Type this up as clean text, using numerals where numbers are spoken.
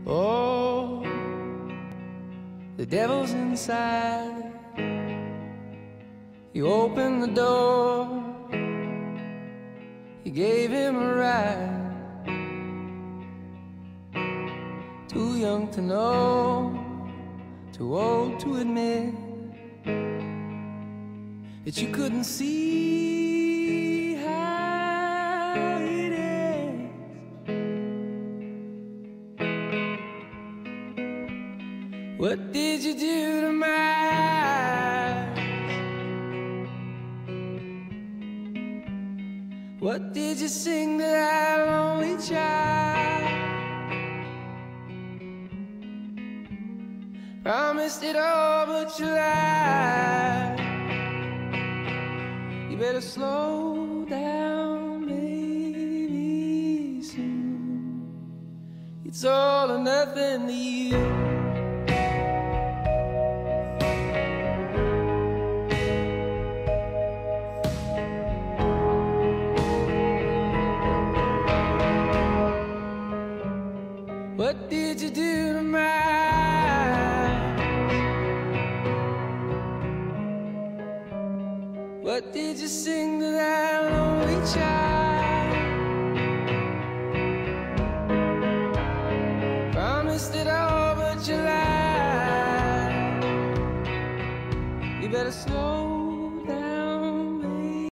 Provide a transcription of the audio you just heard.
Oh, the devil's inside. You opened the door, you gave him a ride. Too young to know, too old to admit that you couldn't see how it is. What did you do to my eyes? What did you sing to that lonely child? Promised it all, but you lied. You better slow down, baby, soon. It's all or nothing to you. What did you do to my eyes? What did you sing to that lonely child? Promised it all, but you lied. You better slow